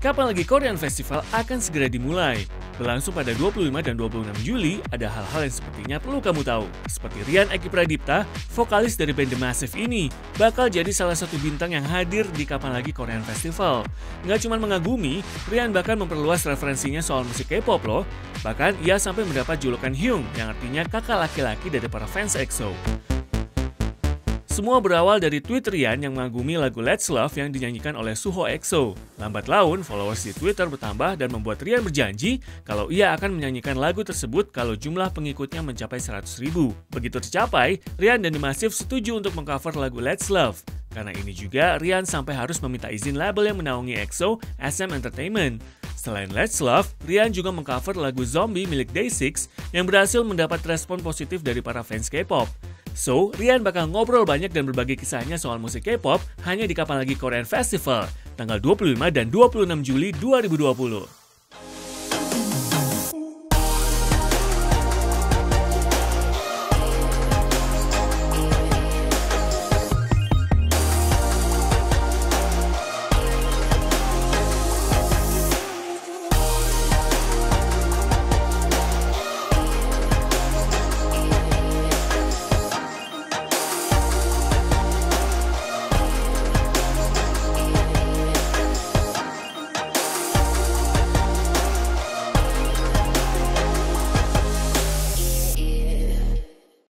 Kapan lagi Korean Festival akan segera dimulai? Berlangsung pada 25 dan 26 Juli, ada hal-hal yang sepertinya perlu kamu tahu. Seperti Rian Eki Pradipta, vokalis dari band The Massive ini, bakal jadi salah satu bintang yang hadir di Kapan Lagi Korean Festival. Nggak cuma mengagumi, Rian bahkan memperluas referensinya soal musik K-pop loh. Bahkan ia sampai mendapat julukan Hyung, yang artinya kakak laki-laki dari para fans EXO. Semua berawal dari tweet Rian yang mengagumi lagu Let's Love yang dinyanyikan oleh Suho EXO. Lambat laun, followers di Twitter bertambah dan membuat Rian berjanji kalau ia akan menyanyikan lagu tersebut kalau jumlah pengikutnya mencapai 100.000. Begitu tercapai, Rian dan The Massive setuju untuk mengcover lagu Let's Love. Karena ini juga, Rian sampai harus meminta izin label yang menaungi EXO, SM Entertainment. Selain Let's Love, Rian juga mengcover lagu Zombie milik Day6 yang berhasil mendapat respon positif dari para fans K-pop. So, Rian bakal ngobrol banyak dan berbagi kisahnya soal musik K-pop hanya di Kapan Lagi Korean Festival, tanggal 25 dan 26 Juli 2020.